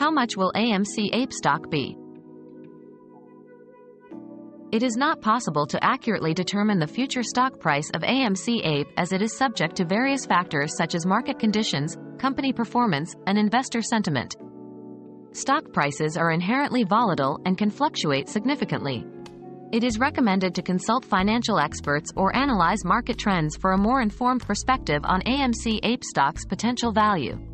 How much will AMC APE stock be? It is not possible to accurately determine the future stock price of AMC APE as it is subject to various factors such as market conditions, company performance, and investor sentiment. Stock prices are inherently volatile and can fluctuate significantly. It is recommended to consult financial experts or analyze market trends for a more informed perspective on AMC APE stock's potential value.